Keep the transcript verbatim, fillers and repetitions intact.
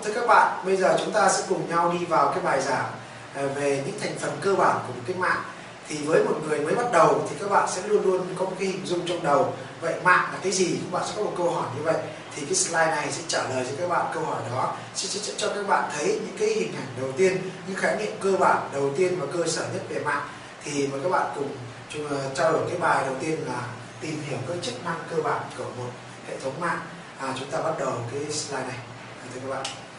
thưa các bạn, bây giờ chúng ta sẽ cùng nhau đi vào cái bài giảng về những thành phần cơ bản của một cái mạng. Thì với một người mới bắt đầu thì các bạn sẽ luôn luôn có một cái hình dung trong đầu. Vậy mạng là cái gì? Các bạn sẽ có một câu hỏi như vậy. Thì cái slide này sẽ trả lời cho các bạn câu hỏi đó, sẽ cho các bạn thấy những cái hình ảnh đầu tiên, những khái niệm cơ bản đầu tiên và cơ sở nhất về mạng. Thì mời các bạn cùng trao đổi cái bài đầu tiên là tìm hiểu các chức năng cơ bản của một hệ thống mạng. À, chúng ta bắt đầu cái slide này. Thưa các bạn.